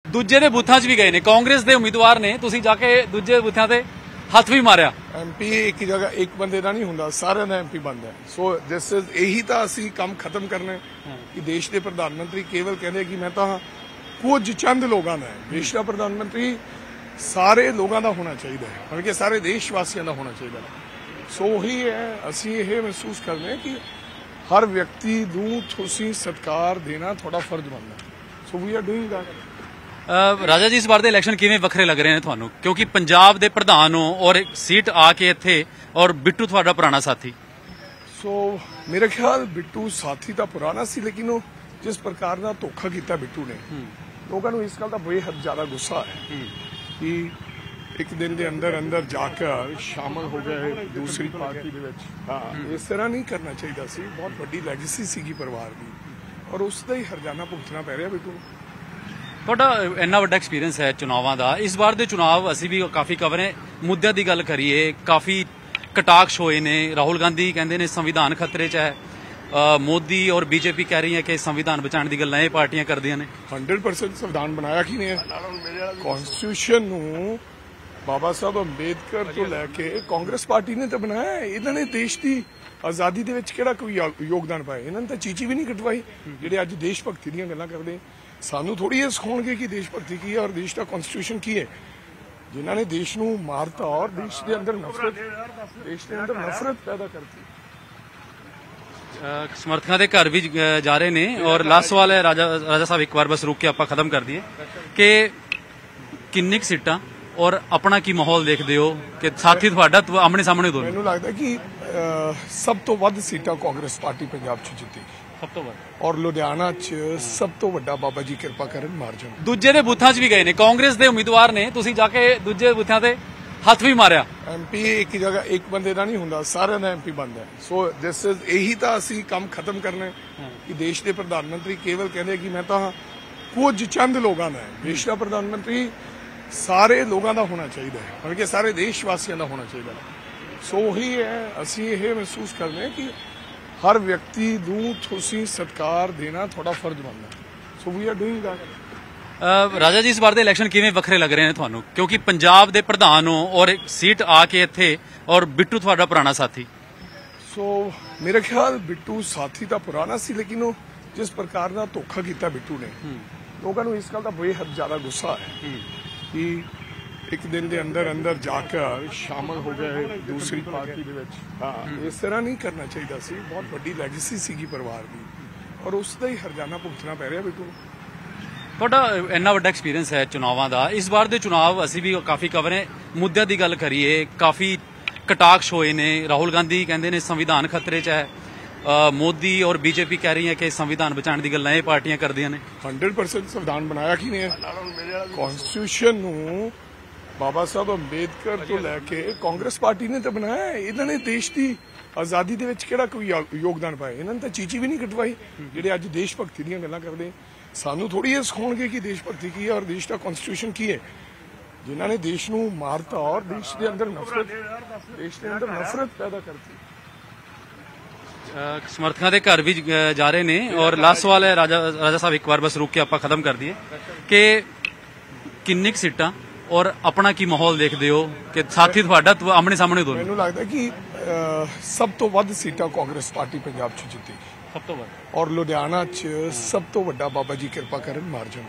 ਦੂਜੇ ਦੇ ਬੂਥਾਂ 'ਚ ਵੀ ਗਏ ਨੇ, ਕਾਂਗਰਸ ਦੇ ਉਮੀਦਵਾਰ ਨੇ, ਤੁਸੀਂ ਜਾ ਕੇ ਦੂਜੇ ਬੂਥਾਂ ਤੇ ਹੱਥ ਵੀ ਮਾਰਿਆ। ਐਮਪੀ ਇੱਕ ਜਗ੍ਹਾ ਇੱਕ ਬੰਦੇ ਦਾ ਨਹੀਂ ਹੁੰਦਾ, ਸਾਰਿਆਂ ਦਾ ਐਮਪੀ ਬਣਦਾ। ਸੋ ਦਿਸ ਇਜ਼ ਇਹੀ ਤਾਂ ਅਸੀਂ ਕੰਮ ਖਤਮ ਕਰਨਾ ਕਿ ਦੇਸ਼ ਦੇ ਪ੍ਰਧਾਨ ਮੰਤਰੀ ਕੇਵਲ ਕਹਿੰਦੇ ਕਿ ਮੈਂ ਤਾਂ ਕੁਝ ਚੰਦ ਲੋਕਾਂ ਦਾ, ਦੇਸ਼ ਦਾ ਪ੍ਰਧਾਨ ਮੰਤਰੀ ਸਾਰੇ ਲੋਕਾਂ ਦਾ ਹੋਣਾ ਚਾਹੀਦਾ ਹੈ, ਬਲਕਿ ਸਾਰੇ ਦੇਸ਼ ਵਾਸੀਆਂ ਦਾ ਹੋਣਾ ਚਾਹੀਦਾ ਹੈ। ਸੋ ਉਹੀ ਹੈ, ਅਸੀਂ ਇਹ ਮਹਿਸੂਸ ਕਰਦੇ ਹਾਂ ਕਿ ਹਰ ਵਿਅਕਤੀ ਨੂੰ ਤੁਸੀਂ ਸਤਿਕਾਰ ਦੇਣਾ ਤੁਹਾਡਾ ਫਰਜ਼ ਬਣਦਾ। So we are doing that. Raja ji, ਇਸ ਵਾਰ ਦੇ ਇਲੈਕਸ਼ਨ ਕਿਵੇਂ ਵੱਖਰੇ ਲੱਗ ਰਹੇ ਨੇ ਤੁਹਾਨੂੰ, ਕਿਉਂਕਿ ਪੰਜਾਬ ਦੇ ਪ੍ਰਧਾਨ ਹੋ ਔਰ ਇੱਕ ਸੀਟ ਆ ਕੇ ਇੱਥੇ, ਔਰ ਬਿੱਟੂ ਤੁਹਾਡਾ ਪੁਰਾਣਾ ਸਾਥੀ। ਸੋ ਮੇਰੇ ਖਿਆਲ ਬਿੱਟੂ ਸਾਥੀ ਤਾਂ ਪੁਰਾਣਾ ਸੀ, ਲੇਕਿਨ ਉਹ ਜਿਸ ਪ੍ਰਕਾਰ ਦਾ ਧੋਖਾ ਕੀਤਾ ਬਿੱਟੂ ਨੇ, ਲੋਕਾਂ ਨੂੰ ਇਸ ਗੱਲ ਦਾ ਬੇਹੱਦ ਜ਼ਿਆਦਾ ਗੁੱਸਾ ਹੈ ਕਿ ਇੱਕ ਦਿਨ ਦੇ ਅੰਦਰ ਅੰਦਰ ਜਾ ਕੇ ਸ਼ਾਮਲ ਹੋ ਗਏ ਦੂਸਰੀ ਪਾਰਟੀ ਦੇ ਵਿੱਚ। ਹਾਂ, ਇਸ ਤਰ੍ਹਾਂ ਨਹੀਂ ਕਰਨਾ ਚਾਹੀਦਾ ਸੀ। ਬਹੁਤ ਵੱਡੀ ਲੈਗੇਸੀ ਸੀਗੀ ਪਰਿਵਾਰ ਦੀ, ਔਰ ਉਸ ਦਾ ਹੀ ਹਰਜਾਨਾ ਭੁਗਤਣਾ ਪੈ ਰਿਹਾ ਬਿੱਟੂ ਨੂੰ। ਤੁਹਾਡਾ ਇੰਨਾ ਵੱਡਾ ਐਕਸਪੀਰੀਅੰਸ ਹੈ ਚੁਣਾਵਾਂ ਦਾ, ਇਸ ਵਾਰ ਦੇ ਚੁਣਾਵ ਅਸੀਂ ਵੀ ਕਾਫੀ ਕਵਰ ਹੈ, ਮੁੱਦਿਆਂ ਦੀ ਗੱਲ ਕਰੀਏ, ਕਾਫੀ ਕਟਾਕਸ਼ ਹੋਏ ਨੇ। ਰਾਹੁਲ ਗਾਂਧੀ ਕਹਿੰਦੇ ਨੇ ਸੰਵਿਧਾਨ ਖਤਰੇ 'ਚ ਹੈ, ਮੋਦੀ ਔਰ ਬੀਜੇਪੀ ਕਹਿ ਰਹੀ ਹੈ ਕਿ ਸੰਵਿਧਾਨ ਬਚਾਉਣ ਦੀ ਗੱਲਾਂ ਇਹ ਪਾਰਟੀਆਂ ਕਰਦੀਆਂ ਨੇ। 100% ਸੰਵਿਧਾਨ ਬਣਾਇਆ ਕਿਹਨੇ ਹੈ? ਕਨਸਟੀਟਿਊਸ਼ਨ ਨੂੰ ਬਾਬਾ ਸਾਹਿਬ ਅੰਬੇਦਕਰ ਤੋਂ ਲੈ ਕੇ ਕਾਂਗਰਸ ਪਾਰਟੀ ਨੇ ਤਾਂ ਬਣਾਇਆ। ਇਹਨਾਂ ਨੇ ਦੇਸ਼ ਦੀ ਆਜ਼ਾਦੀ ਦੇ ਵਿੱਚ ਕਿਹੜਾ ਕੋਈ ਯੋਗਦਾਨ ਪਾਇਆ? ਇਹਨਾਂ ਨੇ ਤਾਂ ਚੀਚੀ ਵੀ ਨਹੀਂ ਕਟਵਾਈ। ਜਿਹੜੇ ਅੱਜ ਦੇਸ਼ ਭਗਤੀ ਦੀਆਂ ਗੱਲਾਂ ਕਰਦੇ, ਸਾਨੂੰ ਥੋੜੀ ਇਹ ਸਿਖਾਉਣਗੇ ਕਿ ਦੇਸ਼ ਭਗਤੀ ਕੀ ਹੈ ਔਰ ਦੇਸ਼ ਦਾ ਕਨਸਟੀਟਿਊਸ਼ਨ ਕੀ ਹੈ। ਜਿਨ੍ਹਾਂ ਨੇ ਦੇਸ਼ ਨੂੰ ਮਾਰਤਾ ਔਰ ਦੇਸ਼ ਦੇ ਅੰਦਰ ਨਫ਼ਰਤ ਪੈਦਾ ਕਰਤੀ। ਸਮਰਥਕਾਂ ਦੇ ਘਰ ਵੀ ਜਾ ਰਹੇ ਨੇ, ਔਰ ਲਾਸਟ ਸਵਾਲ ਹੈ ਰਾਜਾ ਸਾਹਿਬ, ਇੱਕ ਵਾਰ ਬਸ ਰੁਕ ਕੇ ਆਪਾਂ ਖਤਮ ਕਰ ਦਈਏ ਕਿ ਕਿੰਨੀ ਕੁ ਸੀਟਾਂ ਔਰ ਆਪਣਾ ਕੀ ਮਾਹੌਲ ਦੇਖਦੇ ਹੋ ਕਿ ਸਾਥੀ ਤੁਹਾਡਾ ਆਮਣੇ ਸਾਹਮਣੇ ਦੋਨੋਂ? ਮੈਨੂੰ ਲੱਗਦਾ ਕਿ ਸਭ ਤੋਂ ਵੱਧ ਸੀਟਾਂ ਕਾਂਗਰਸ ਪਾਰਟੀ ਪੰਜਾਬ 'ਚ ਜਿੱਤੇਗੀ, ਸਭ ਤੋਂ ਵੱਧ, ਔਰ ਲੁਧਿਆਣਾ 'ਚ ਸਭ ਤੋਂ ਵੱਡਾ ਬਾਬਾ ਜੀ ਕਿਰਪਾ ਕਰਨ ਮਾਰਜਨ। ਦੂਜੇ ਦੇ ਬੂਥਾਂ 'ਚ ਵੀ ਗਏ ਨੇ, ਕਾਂਗਰਸ ਦੇ ਉਮੀਦਵਾਰ ਨੇ, ਤੁਸੀਂ ਜਾ ਕੇ ਦੂਜੇ ਬੂਥਾਂ ਤੇ ਹੱਥ ਵੀ ਮਾਰਿਆ। ਐਮਪੀ ਇੱਕ ਜਗ੍ਹਾ ਇੱਕ ਬੰਦੇ ਦਾ ਨਹੀਂ ਹੁੰਦਾ, ਸਾਰਿਆਂ ਦਾ ਐਮਪੀ ਬਣਦਾ। ਸੋ ਦਿਸ ਇਜ਼ ਇਹੀ ਤਾਂ ਅਸੀਂ ਕੰਮ ਖਤਮ ਕਰਨਾ ਕਿ ਦੇਸ਼ ਦੇ ਪ੍ਰਧਾਨ ਮੰਤਰੀ ਕੇਵਲ ਕਹਿੰਦੇ ਕਿ ਮੈਂ ਤਾਂ ਕੁਝ ਚੰਦ ਲੋਕਾਂ ਦਾ, ਦੇਸ਼ ਦਾ ਪ੍ਰਧਾਨ ਮੰਤਰੀ ਸਾਰੇ ਲੋਕਾਂ ਦਾ ਹੋਣਾ ਚਾਹੀਦਾ ਹੈ, ਬਲਕਿ ਸਾਰੇ ਦੇਸ਼ ਵਾਸੀਆਂ ਦਾ ਹੋਣਾ ਚਾਹੀਦਾ ਹੈ। ਸੋ ਉਹੀ ਹੈ, ਅਸੀਂ ਇਹ ਮਹਿਸੂਸ ਕਰਦੇ ਹਾਂ ਕਿ ਹਰ ਵਿਅਕਤੀ ਨੂੰ ਤੁਸੀਂ ਸਤਿਕਾਰ ਦੇਣਾ ਤੁਹਾਡਾ ਫਰਜ਼ ਬਣਦਾ। So we are doing that. Raja ji, ਇਸ ਵਾਰ ਦੇ ਇਲੈਕਸ਼ਨ ਕਿਵੇਂ ਵੱਖਰੇ ਲੱਗ ਰਹੇ ਨੇ ਤੁਹਾਨੂੰ, ਕਿਉਂਕਿ ਪੰਜਾਬ ਦੇ ਪ੍ਰਧਾਨ ਹੋ ਔਰ ਇੱਕ ਸੀਟ ਆ ਕੇ ਇੱਥੇ, ਔਰ ਬਿੱਟੂ ਤੁਹਾਡਾ ਪੁਰਾਣਾ ਸਾਥੀ। ਸੋ ਮੇਰੇ ਖਿਆਲ ਬਿੱਟੂ ਸਾਥੀ ਤਾਂ ਪੁਰਾਣਾ ਸੀ, ਲੇਕਿਨ ਉਹ ਜਿਸ ਪ੍ਰਕਾਰ ਦਾ ਧੋਖਾ ਕੀਤਾ ਬਿੱਟੂ ਨੇ, ਲੋਕਾਂ ਨੂੰ ਇਸ ਗੱਲ ਦਾ ਬੇਹੱਦ ਜ਼ਿਆਦਾ ਗੁੱਸਾ ਹੈ ਕਿ ਇੱਕ ਦਿਨ ਦੇ ਅੰਦਰ ਅੰਦਰ ਜਾ ਕੇ ਸ਼ਾਮਲ ਹੋ ਗਏ ਦੂਸਰੀ ਪਾਰਟੀ ਦੇ ਵਿੱਚ। ਹਾਂ, ਇਸ ਤਰ੍ਹਾਂ ਨਹੀਂ ਕਰਨਾ ਚਾਹੀਦਾ ਸੀ। ਬਹੁਤ ਵੱਡੀ ਲੈਗੇਸੀ ਸੀਗੀ ਪਰਿਵਾਰ ਦੀ, ਔਰ ਉਸ ਦਾ ਹੀ ਹਰਜਾਨਾ ਭੁਗਤਣਾ ਪੈ ਰਿਹਾ ਬਿੱਟੂ ਨੂੰ। ਤੁਹਾਡਾ ਇੰਨਾ ਵੱਡਾ ਐਕਸਪੀਰੀਅੰਸ ਹੈ ਚੁਣਾਵਾਂ ਦਾ, ਇਸ ਵਾਰ ਦੇ ਚੁਣਾਵ ਅਸੀਂ ਵੀ ਕਾਫੀ ਕਵਰ ਹੈ, ਮੁੱਦਿਆਂ ਦੀ ਗੱਲ ਕਰੀਏ, ਕਾਫੀ ਕਟਾਕਸ਼ ਹੋਏ ਨੇ। ਰਾਹੁਲ ਗਾਂਧੀ ਕਹਿੰਦੇ ਨੇ ਸੰਵਿਧਾਨ ਖਤਰੇ 'ਚ ਹੈ, ਮੋਦੀ ਔਰ ਬੀਜੇਪੀ ਕਹਿ ਰਹੀ ਹੈ ਕਿ ਸੰਵਿਧਾਨ ਬਚਾਉਣ ਦੀ ਗੱਲਾਂ ਇਹ ਪਾਰਟੀਆਂ ਕਰਦੀਆਂ ਨੇ। 100% ਸੰਵਿਧਾਨ ਬਣਾਇਆ ਕਿਹਨੇ ਹੈ? ਕਨਸਟੀਟਿਊਸ਼ਨ ਨੂੰ ਬਾਬਾ ਸਾਹਿਬ ਅੰਬੇਦਕਰ ਤੋਂ ਲੈ ਕੇ ਕਾਂਗਰਸ ਪਾਰਟੀ ਨੇ ਤਾਂ ਬਣਾਇਆ। ਇਹਨਾਂ ਨੇ ਦੇਸ਼ ਦੀ ਆਜ਼ਾਦੀ ਦੇ ਵਿੱਚ ਕਿਹੜਾ ਕੋਈ ਯੋਗਦਾਨ ਪਾਇਆ? ਇਹਨਾਂ ਨੇ ਤਾਂ ਚੀਚੀ ਵੀ ਨਹੀਂ ਕਟਵਾਈ। ਜਿਹੜੇ ਅੱਜ ਦੇਸ਼ ਭਗਤੀ ਦੀਆਂ ਗੱਲਾਂ ਕਰਦੇ, ਸਾਨੂੰ ਥੋੜੀ ਇਹ ਸਿਖਾਉਣਗੇ ਕਿ ਦੇਸ਼ ਭਗਤੀ ਕੀ ਹੈ ਔਰ ਦੇਸ਼ ਦਾ ਕਨਸਟੀਟਿਊਸ਼ਨ ਕੀ ਹੈ। ਜਿਨ੍ਹਾਂ ਨੇ ਦੇਸ਼ ਨੂੰ ਮਾਰਤਾ ਔਰ ਦੇਸ਼ ਦੇ ਅੰਦਰ ਨਫ਼ਰਤ ਪੈਦਾ ਕਰਤੀ। ਸਮਰਥਕਾਂ ਦੇ ਘਰ ਵੀ ਜਾ ਰਹੇ ਨੇ, ਔਰ ਲਾਸਟ ਸਵਾਲ ਹੈ ਰਾਜਾ ਸਾਹਿਬ, ਇੱਕ ਵਾਰ ਬਸ ਰੁਕ ਕੇ ਆਪਾਂ ਖਤਮ ਕਰ ਦਈਏ ਕਿ ਕਿੰਨੀ ਕੁ ਸੀਟਾਂ ਔਰ ਆਪਣਾ ਕੀ ਮਾਹੌਲ ਦੇਖਦੇ ਹੋ ਕਿ ਸਾਥੀ ਤੁਹਾਡਾ ਆਮਣੇ ਸਾਹਮਣੇ ਦੋਨੋਂ? ਮੈਨੂੰ ਲੱਗਦਾ ਕਿ ਸਭ ਤੋਂ ਵੱਧ ਸੀਟਾਂ ਕਾਂਗਰਸ ਪਾਰਟੀ ਪੰਜਾਬ 'ਚ ਜਿੱਤੇਗੀ, ਸਭ ਤੋਂ ਵੱਧ, ਔਰ ਲੁਧਿਆਣਾ 'ਚ ਸਭ ਤੋਂ ਵੱਡਾ ਬਾਬਾ ਜੀ ਕਿਰਪਾ ਕਰਨ ਮਾਰਜਨ।